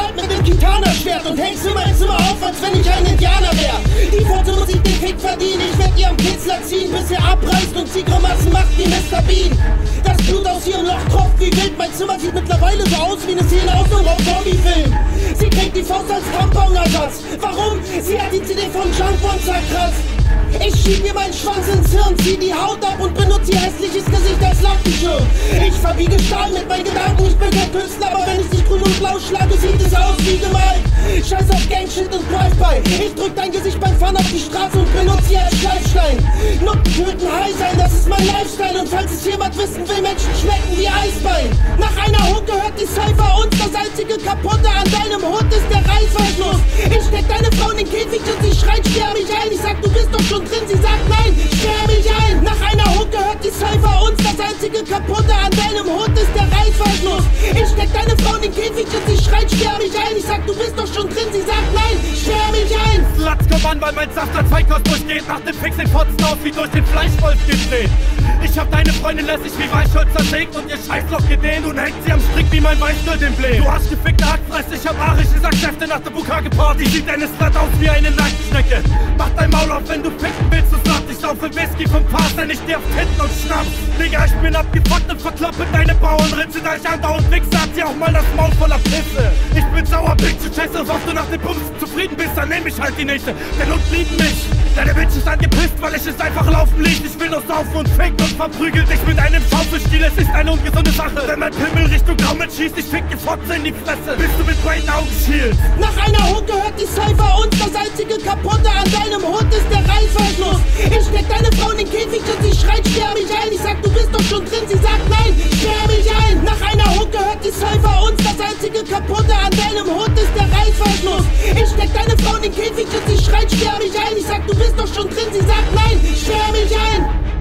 Gewalt mit dem Kitana-Schwert und hängst in mein Zimmer auf, als wenn ich ein Indianer wär. Die Pforte muss ich den Fick verdienen, ich werd ihrem Kitzler ziehen, bis er abreißt und sie Grimassen macht wie Mr. Bean. Das Blut aus ihrem Loch tropft wie wild, mein Zimmer sieht mittlerweile so aus wie eine Szene aus einem Rob-Zombie-Film. Sie kriegt die Faust als Tampon-Ersatz. Warum? Sie hat die CD von Junkbone zerkratzt. Ich schieb mir meinen Schwanz ins Hirn, zieh die Haut ab und benutze ihr hässliches Gesicht als Lampenschirm. Ich verbiege Stahl mit meinen Gedanken, ich bin kein Künstler, aber wenn ich dich grün und blau schlage, sieht es aus wie gemalt. Scheiß auf Gangshit und Drive-By. Ich drück dein Gesicht beim Fahren auf die Straße und benutze sie als Schleifstein. Nutten töten, high sein, das ist mein Lifestyle. Und falls es jemand wissen will, Menschen schmecken wie Eisbein. Nach einer Hucke hört die Cypher uns, das einzige Kaputte an deinem Hund ist der Reißverschluss. Ich steck deine Frau in den Käfig und sie schreit, sperr mich ein. Ich sag, du bist doch schon drin, sie sagt nein, sperr mich ein. Nach einer Hucke hört die Cypher uns, das einzige Kaputte an deinem Hund ist der Reißverschluss. Ich steck deine Frau in den Käfig und sie schreit, sperr mich ein. Ich sag, du bist doch schon drin, sie sagt nein, sperr mich ein. Latz, komm an, weil mein Saft als Feinkost durchgeht. Nach dem Fix den Fotzen auf wie durch den Fleischwolf gedreht. Ich hab deine Freundin lässig wie Weichholz zersägt und ihr Scheißloch gedehnt und hängt sie am Strick wie mein Weißgold im Bläh. Du hast gefickte Hackfress, ich hab arische Sackschäfte nach der Bukake-Party. Sieht deine Slut aus wie eine Nacktschnecke. Mach dein Maul auf, wenn du ficken willst, du Slut. Ich laufe Whisky vom Fass, denn ich dir auf Titten und Schnaps. Digga, ich bin abgefuckt und verkloppe deine Bauernritze. Da ich andauernd wichse, hat sie auch mal das Maul voller Pisse. Ich bin sauer, Bitch, du scheiße, ob du nach dem Bumsen zufrieden bist, dann nehm ich halt die nächste. Der Hund liebt mich. Deine Bitch ist angepisst, weil ich es einfach laufen ließ. Ich will nur saufen und ficken und verprügel dich mit einem Schaufelstiel. Es ist eine ungesunde Sache, wenn mein Pimmel Richtung Daumen schießt. Ich fick die Fotze in die Fresse, bis du mit beiden Augen schielst. Nach einer Hucke hört die Cypher uns, das einzige Kaputte an deinem Hund ist der Reißverschluss. Ich steck deine Frau in den Käfig und sie schreit, sperr mich ein. Ich sag, du bist doch schon drin, sie sagt nein, sperr mich ein. Nach einer Hucke hört die Cypher uns, das einzige Kaputte an deinem Hund ist der Reißverschluss. Ich steck deine Frau in den Käfig und sie schreit, sperr mich ein. Ich sag, du bist doch schon drin, sie sagt nein, sperr mich ein.